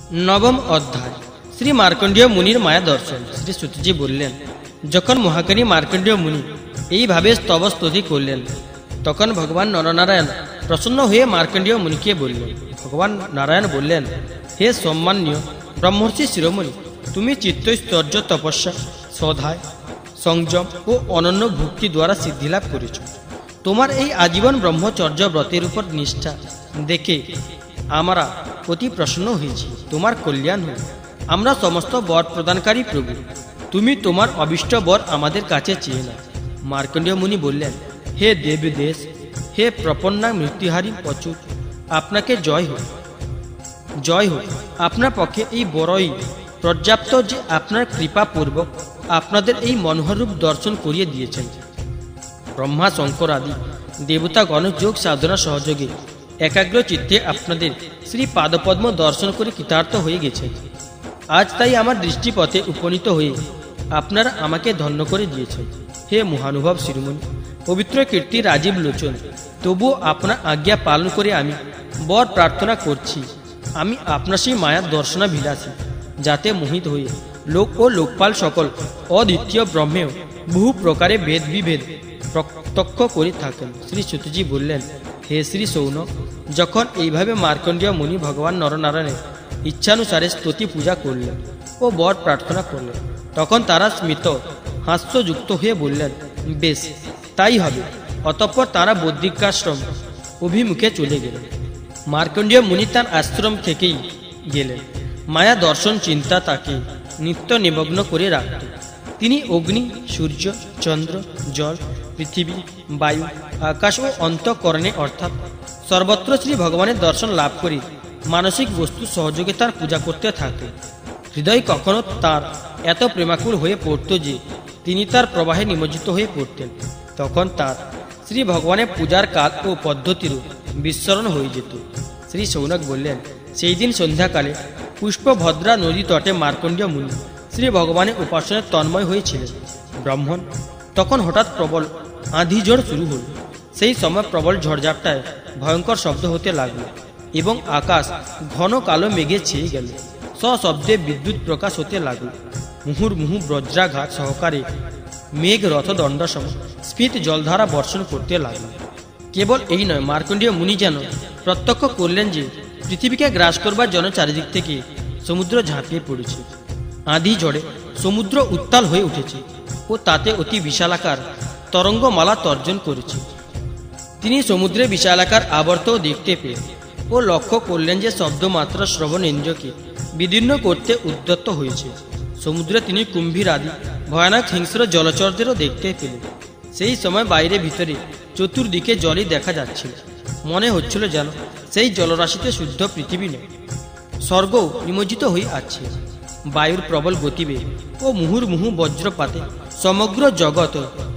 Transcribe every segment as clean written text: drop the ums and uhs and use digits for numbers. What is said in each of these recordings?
নবম অধ্যায়। শ্রী মার্কণ্ডেয় মুনির মায়া দর্শন। শ্রী সুতজি বললেন, যখন মহাজ্ঞানী মার্কণ্ডেয় মুনি এইভাবে স্তবস্তুতি করলেন, তখন ভগবান নরনারায়ণ প্রসন্ন হয়ে মার্কণ্ডেয় মুনিকে বললেন। ভগবান নারায়ণ বললেন, হে সম্মানীয় ব্রহ্মর্ষি শিরোমণি, তুমি চিত্তৈশ্বর্য, তপস্যা, শ্রদ্ধায়, সংযম ও অনন্য ভক্তি দ্বারা সিদ্ধিলাভ করেছ। তোমার এই আজীবন ব্রহ্মচর্য ব্রতের উপর নিষ্ঠা দেখে আমরা অতি প্রসন্ন হয়েছি। তোমার কল্যাণ হোক। আমরা সমস্ত বর প্রদানকারী প্রভু, তুমি তোমার অবিষ্ট বর আমাদের কাছে চেয়ে না। মার্কণ্ডেয় মুনি বললেন, হে দেবদেশ, হে প্রপন্না মৃত্যুহারী পচু, আপনাকে জয় হোক, জয় হোক। আপনার পক্ষে এই বড়ই পর্যাপ্ত যে আপনার কৃপাপূর্বক আপনাদের এই মনোহরূপ দর্শন করিয়ে দিয়েছেন। ব্রহ্মা, শঙ্কর আদি দেবতাগণ যোগ সাধনা সহযোগে একাগ্র চিত্তে আপনাদের শ্রী পাদপদ্ম দর্শন করে কৃতার্থ হয়ে গেছে। আজ তাই আমার দৃষ্টিপথে উপনীত হয়ে আপনারা আমাকে ধন্য করে দিয়েছেন। হে মহানুভব শিরোমণি, পবিত্র কীর্তি রাজীব লোচন, তবুও আপনার আজ্ঞা পালন করে আমি বর প্রার্থনা করছি। আমি আপনার সেই মায়ার দর্শনাভিলাষী, যাতে মোহিত হয়ে লোক ও লোকপাল সকল অদ্বিতীয় ব্রহ্মেও বহু প্রকারে ভেদ বিভেদ প্রত্যক্ষ করে থাকেন। শ্রী সুতজি বললেন, হে শ্রী সৌনক, যখন এইভাবে মার্কণ্ডেয় মুনি ভগবান নরনারায়ণের ইচ্ছানুসারে স্তুতি পূজা করলেন ও বর প্রার্থনা করলেন, তখন তারা স্মিত হাস্যযুক্ত হয়ে বললেন, বেশ, তাই হবে। অতঃপর তারা বদ্রিকাশ্রম অভিমুখে চলে গেলেন। মার্কণ্ডেয় মুনি তার আশ্রম থেকেই গেলেন। মায়া দর্শন চিন্তা তাকে নিত্য নিমগ্ন করে রাখত। তিনি অগ্নি, সূর্য, চন্দ্র, জল, পৃথিবী, বায়ু, আকাশ ও অন্তঃকরণে অর্থাৎ সর্বত্র শ্রী ভগবানের দর্শন লাভ করে মানসিক বস্তু সহযোগে তার পূজা করতে থাকে। হৃদয় কখনো তার এত প্রেমাকুল হয়ে পড়ত যে তিনি তার প্রবাহে নিমজ্জিত হয়ে পড়তেন। তখন তার শ্রী ভগবানের পূজার কাল ও পদ্ধতিরও বিস্মরণ হয়ে যেত। শ্রী সৌনক বললেন, সেই দিন সন্ধ্যাকালে পুষ্পভদ্রা নদী তটে মার্কণ্ডেয় মুনি শ্রী ভগবানের উপাসনায় তন্ময় হয়েছিলেন। ব্রাহ্মণ তখন হঠাৎ প্রবল আঁধি ঝড় শুরু হল। সেই সময় প্রবল ঝড়ঝাপটায় ভয়ঙ্কর শব্দ হতে লাগলো এবং আকাশ ঘন কালো মেঘে ছেয়ে গেল। সশব্দে বিদ্যুৎ প্রকাশ হতে লাগলো। মুহুর্মুহু বজ্রাঘাত সহকারে মেঘ রথদণ্ড সম স্ফীত জলধারা বর্ষণ করতে লাগল। কেবল এই নয়, মার্কণ্ডেয় মুনি যেন প্রত্যক্ষ করলেন যে পৃথিবীকে গ্রাস করবার জন্য চারিদিক থেকে সমুদ্র ঝাঁপিয়ে পড়েছে। আঁধি ঝড়ে সমুদ্র উত্তাল হয়ে উঠেছে ও তাতে অতি বিশালাকার তরঙ্গমালা তর্জন করেছে। তিনি সমুদ্রে বিশালাকার আবর্ত দেখতে পেয়ে ও লক্ষ্য করলেন যে শব্দমাত্র শ্রবণেন্দ্রকে বিদীর্ণ করতে উদ্যত হয়েছে। সমুদ্রে তিনি কুম্ভীর আদি ভয়ানক হিংস্র জলচরদেরও দেখতে পেলেন। সেই সময় বাইরে ভিতরে চতুর্দিকে জলই দেখা যাচ্ছিল। মনে হচ্ছিল যেন সেই জলরাশিতে শুদ্ধ পৃথিবী নয়, স্বর্গও নিমজ্জিত হয়ে আছে। বায়ুর প্রবল গতিবেগ ও মুহুর্মুহু বজ্রপাতে সমগ্র জগৎ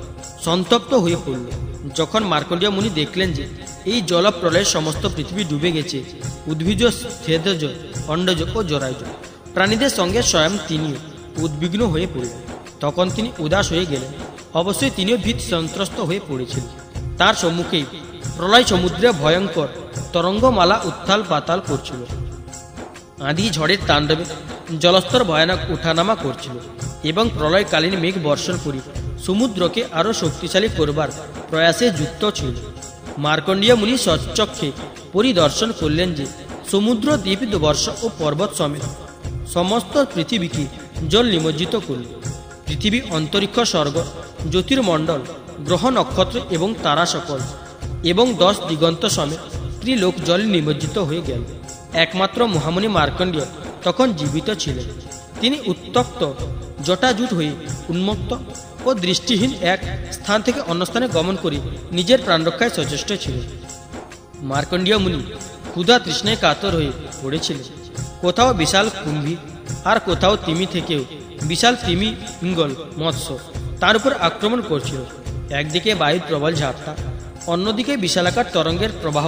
সন্তপ্ত হয়ে পড়ল। যখন মার্কণ্ডেয় মুনি দেখলেন যে এই জলপ্রলয়ে সমস্ত পৃথিবী ডুবে গেছে, উদ্ভিজ, স্থেদজ, অন্ডজ ও জরায়ুজ প্রাণীদের সঙ্গে স্বয়ং তিনিও উদ্বিগ্ন হয়ে পড়লেন। তখন তিনি উদাস হয়ে গেলেন। অবশ্যই তিনিও ভীত সন্ত্রস্ত হয়ে পড়েছিলেন। তার সম্মুখেই প্রলয় সমুদ্রে ভয়ঙ্কর তরঙ্গমালা উত্থাল পাতাল করছিল। আঁধি ঝড়ের তাণ্ডবে জলস্তর ভয়ানক উঠানামা করছিল এবং প্রলয়কালীন মেঘ বর্ষণ করে সমুদ্রকে আরও শক্তিশালী করবার প্রয়াসে যুক্ত ছিল। মার্কণ্ডেয় মুনি সচক্ষে পরিদর্শন করলেন যে সমুদ্র, দ্বীপ, বর্ষ ও পর্বত সমেত সমস্ত পৃথিবীকে জল নিমজ্জিত করল। পৃথিবী, অন্তরিক্ষ, স্বর্গ, জ্যোতির্মণ্ডল, গ্রহ, নক্ষত্র এবং তারা সকল এবং 10 দিগন্ত সমেত ত্রিলোক জল নিমজ্জিত হয়ে গেল। একমাত্র মহামুনি মার্কণ্ডেয় তখন জীবিত ছিলেন। তিনি উত্তপ্ত জটাজুট হয়ে উন্মত্ত ও দৃষ্টিহীন এক স্থান থেকে অন্য স্থানে গমন করে নিজের প্রাণরক্ষায় সচেষ্ট ছিলেন। মার্কণ্ডেয় মুনি ক্ষুধা তৃষ্ণায় কাতর হয়ে পড়েছিলেন। কোথাও বিশাল কুম্ভীর আর কোথাও তিমি থেকেও বিশাল তিমি, পিঙ্গল, মৎস্য তার উপর আক্রমণ করছিল। একদিকে বায়ুর প্রবল ঝাপটা, অন্যদিকে বিশালাকার তরঙ্গের প্রবাহ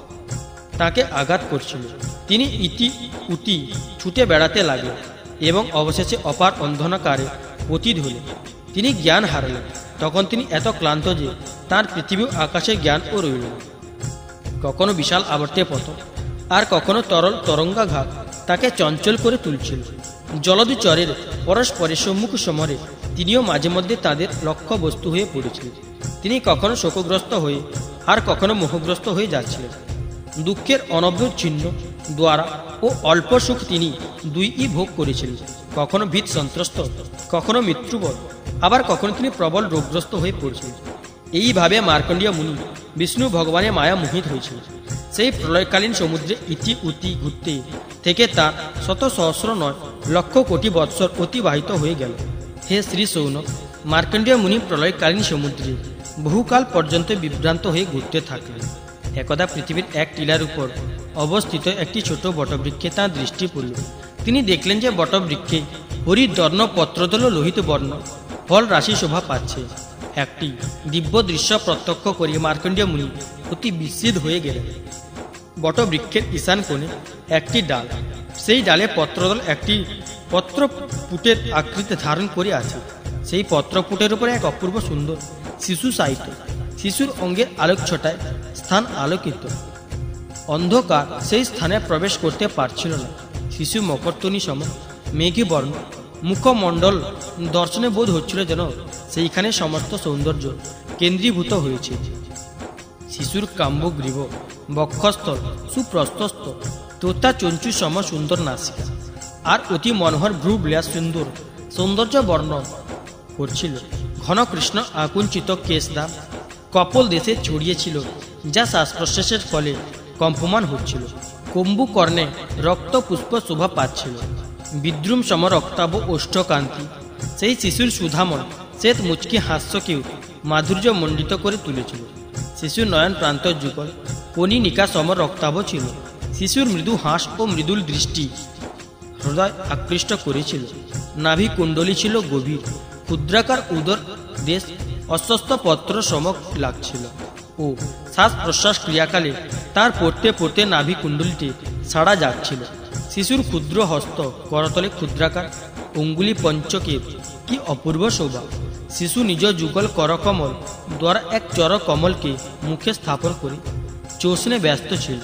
তাকে আঘাত করছিল। তিনি ইতি উতি ছুটে বেড়াতে লাগলেন এবং অবশেষে অপার অন্ধকারে পতিত হলেন। তিনি জ্ঞান হারালেন। তখন তিনি এত ক্লান্ত যে তাঁর পৃথিবী আকাশে জ্ঞানও রইল না। কখনো বিশাল আবর্তে পতন আর কখনো তরল তরঙ্গাঘাত তাকে চঞ্চল করে তুলছিল। জলদুচরের পরস্পরের সম্মুখ সমরে তিনিও মাঝে মধ্যে তাদের লক্ষ্যবস্তু হয়ে পড়েছিলেন। তিনি কখনো শোকগ্রস্ত হয়ে আর কখনো মোহগ্রস্ত হয়ে যাচ্ছিলেন। দুঃখের অনবচ্ছিন্ন দ্বারা ও অল্প সুখ তিনি দুইই ভোগ করেছিলেন, কখনো ভীত সন্ত্রস্ত, কখনো মৃত্যুবধ, আবার কখনো তিনি প্রবল রোগগ্রস্ত হয়ে পড়েছিলেন। এইভাবে মার্কণ্ডেয় মুনি বিষ্ণু ভগবানের মায়া মোহিত হয়েছিল। সেই প্রলয়কালীন সমুদ্রে ইতি উতি ঘুরতে থেকে তার শত সহস্র নয় লক্ষ কোটি বৎসর অতিবাহিত হয়ে গেল। হে শ্রী সৌনক, মার্কণ্ডেয় মুনি প্রলয়কালীন সমুদ্রে বহুকাল পর্যন্ত বিভ্রান্ত হয়ে ঘুরতে থাকলেন। একদা পৃথিবীর এক টিলার উপর অবস্থিত একটি ছোট বটবৃক্ষে তাঁর দৃষ্টি পড়ল। তিনি দেখলেন যে বটবৃক্ষে হরিদ্বর্ণ পত্রদল লোহিত বর্ণ ফল রাশি শোভা পাচ্ছে। একটি দিব্য দৃশ্য প্রত্যক্ষ করে মার্কণ্ডেয় মুনি অতি বিস্মিত হয়ে গেলেন। বটবৃক্ষের ঈশান কোণে একটি ডাল, সেই ডালে পত্রদল একটি পত্রপুটের আকৃতি ধারণ করে আছে। সেই পত্রপুটের উপরে এক অপূর্ব সুন্দর শিশু শায়িত। শিশুর অঙ্গের আলোক ছটায় স্থান আলোকিত। অন্ধকার সেই স্থানে প্রবেশ করতে পারছিল না। শিশু মকরতনি সম মেঘী বর্ণ মুখমণ্ডল দর্শনে বোধ হচ্ছিল যেন সেইখানে সমস্ত সৌন্দর্য কেন্দ্রীভূত হয়েছে। শিশুর কাম্বগ্রীব, বক্ষস্থল সুপ্রস্তস্থ, তোতা চঞ্চু সম সুন্দর নাসিকা আর অতি মনোহর ভ্রু বিলাস সুন্দর সৌন্দর্য বর্ণ করছিল। ঘন কৃষ্ণ আকুঞ্চিত কেশদাম কপল দেশে ছড়িয়েছিল, যা শ্বাস প্রশ্বাসের ফলে কম্পমান হচ্ছিল। কম্বু কর্ণে রক্ত পুষ্প শোভা পাচ্ছিল। বিদ্রুম সম রক্তাভ ওষ্ঠকান্তি সেই শিশুর সুধাময় শ্বেত মুচকি হাস্যকেও মাধুর্য মণ্ডিত করে তুলেছিল। শিশুর নয়ন প্রান্ত যুগল কনিনিকা সম রক্তাভ ছিল। শিশুর মৃদু হাস ও মৃদুল দৃষ্টি হৃদয় আকৃষ্ট করেছিল। নাভি কুণ্ডলী ছিল গভীর, ক্ষুদ্রাকার উদর দেশ অস্বস্থ পত্র সমক লাগছিল ও শ্বাস প্রশ্বাস ক্রিয়াকালে তার পড়তে পড়তে নাভি কুণ্ডলীতে ছাড়া যাচ্ছিল। শিশুর ক্ষুদ্র হস্ত করতলে ক্ষুদ্রাকার অঙ্গুলি পঞ্চকের কি অপূর্ব শোভা। শিশু নিজ যুগল করকমল দ্বারা এক চর কমলকে মুখে স্থাপন করে চোষণে ব্যস্ত ছিল।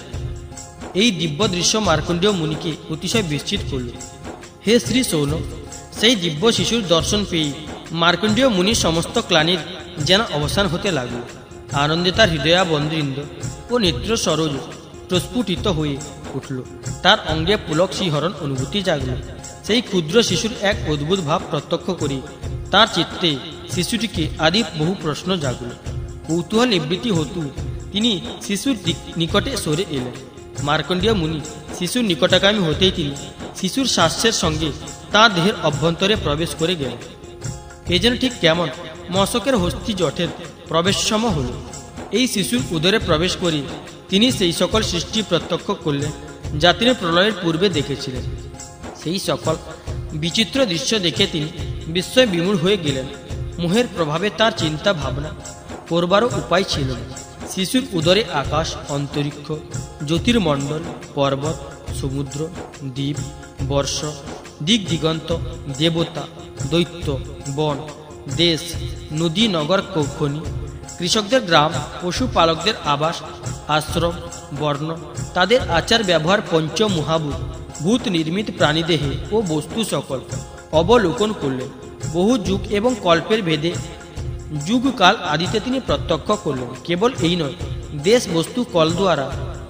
এই দিব্য দৃশ্য মার্কণ্ডেয় মুনিকে অতিশয় বিস্মিত করল। হে শ্রী সৌনক, সেই দিব্য শিশুর দর্শন পেয়ে মার্কণ্ডেয় মুনির সমস্ত ক্লানির যেন অবসান হতে লাগল। আনন্দে তার হৃদয়াবন্দ্রিন্দ ও নেত্র সরোজ প্রস্ফুটিত হয়ে উঠল। তার অঙ্গে পুলক শিহরণ অনুভূতি জাগল। সেই ক্ষুদ্র শিশুর এক অদ্ভুত ভাব প্রত্যক্ষ করে তার চিত্তে শিশুটিকে আদি বহু প্রশ্ন জাগল। কৌতূহল নিবৃত্তি হতু তিনি শিশুর নিকটে সরে এলেন। মার্কণ্ডেয় মুনি শিশুর নিকটাগামী হতেই তিনি শিশুর শ্বাসের সঙ্গে তাঁর দেহের অভ্যন্তরে প্রবেশ করে গেলেন। এ যেন ঠিক কেমন মশকের হস্তি জঠের প্রবেশসম হল। এই শিশুর উদরে প্রবেশ করে তিনি সেই সকল সৃষ্টি প্রত্যক্ষ করলেন যা তিনি প্রলয়ের পূর্বে দেখেছিলেন। সেই সকল বিচিত্র দৃশ্য দেখে তিনি বিস্ময় বিমূঢ় হয়ে গেলেন। মোহের প্রভাবে তার চিন্তা ভাবনা করবারও উপায় ছিল না। শিশুর উদরে আকাশ, অন্তরিক্ষ, জ্যোতির্মণ্ডল, পর্বত, সমুদ্র, দ্বীপ, বর্ষ, দিক দিগন্ত, দেবতা, দৈত্য, বন, দেশ, নদী, নগর, কৌখনি, কৃষকদের গ্রাম, পশুপালকদের আবাস, আশ্রম, বর্ণ, তাদের আচার ব্যবহার, পঞ্চমহাভূত, ভূত নির্মিত প্রাণীদেহে ও বস্তু সকল অবলোকন করলেন। বহু যুগ এবং কল্পের ভেদে যুগকাল আদিতে তিনি প্রত্যক্ষ করলেন। কেবল এই নয়, দেশ বস্তু কল দ্বারা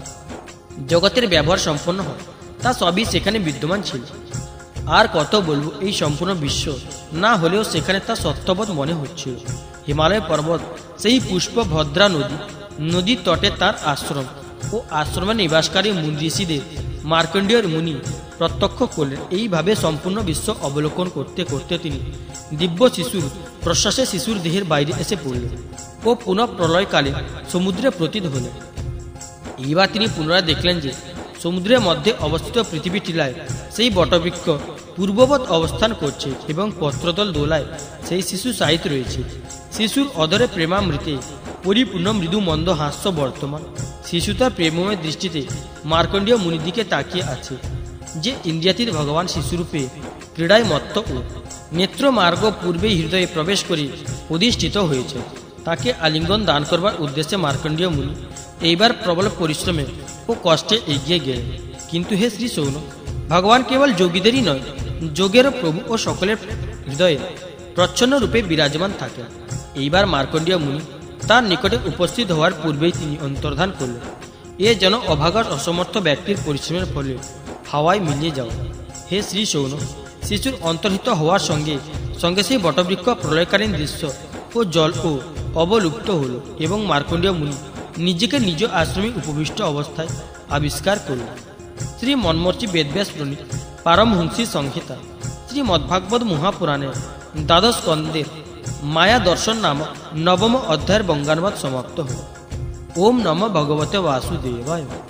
জগতের ব্যবহার সম্পন্ন হয়, তা সবই সেখানে বিদ্যমান ছিল। আর কত বলবো, এই সম্পূর্ণ বিশ্ব না হলেও সেখানে তা সত্যবোধ মনে হচ্ছিল। হিমালয় পর্বত, সেই পুষ্প ভদ্রা নদী, নদীর তটে তার আশ্রম ও আশ্রমে নিবাসকারী মুনি ঋষিদের মার্কণ্ডেয় মুনি প্রত্যক্ষ করলেন। এইভাবে সম্পূর্ণ বিশ্ব অবলোকন করতে করতে তিনি দিব্য শিশুর প্রশ্বাসে শিশুর দেহের বাইরে এসে পড়লেন ও পুনঃ প্রলয়কালে সমুদ্রে প্রতীত হলেন। এইবার তিনি পুনরায় দেখলেন যে সমুদ্রের মধ্যে অবস্থিত পৃথিবী টিলায় সেই বটবৃক্ষ পূর্ববৎ অবস্থান করছে এবং পত্রদল দোলায় সেই শিশু শায়িত রয়েছে। শিশুর অধরে প্রেমামৃতে পরিপূর্ণ মৃদু মন্দ হাস্য বর্তমান। শিশু তার প্রেমময় দৃষ্টিতে মার্কণ্ডেয় মুনির দিকে তাকিয়ে আছে, যে ইন্দ্রিয়াতীত ভগবান শিশুরূপে ক্রীড়ায় মত্ত ও নেত্রমার্গ পূর্বেই হৃদয়ে প্রবেশ করে অধিষ্ঠিত হয়েছে। তাকে আলিঙ্গন দান করবার উদ্দেশ্যে মার্কণ্ডেয় মুনি এইবার প্রবল পরিশ্রমে ও কষ্টে এগিয়ে গেলেন। কিন্তু হে শ্রী সৌনক, ভগবান কেবল যোগীদেরই নয়, যোগেরও প্রভু ও সকলের হৃদয়ে প্রচ্ছন্ন রূপে বিরাজমান থাকেন। এইবার মার্কণ্ডেয় মুনি তার নিকটে উপস্থিত হওয়ার পূর্বেই তিনি অন্তর্ধান করলেন, এ যেন অভাগা অসমর্থ ব্যক্তির পরিশ্রমের ফলে হাওয়ায় মিলিয়ে যাওয়া। হে শ্রী সৌন, শিশুর অন্তর্হিত হওয়ার সঙ্গে সঙ্গে সেই বটবৃক্ষ প্রলয়কালীন দৃশ্য ও জল ও অবলুপ্ত হল এবং মার্কণ্ডেয় মুনি নিজেকে নিজ আশ্রমে উপবিষ্ট অবস্থায় আবিষ্কার করলেন। শ্রী মন্মর্চি বেদব্যাস প্রণীত পারমহংসী সংহিতা শ্রীমদ্ভাগবত মহাপুরাণের দ্বাদশ স্কন্ধের মায়া দর্শন নামক নবম অধ্যায়ের বঙ্গানুবাদ সমাপ্ত হল। ওম নমঃ ভগবতে বাসুদেবায়।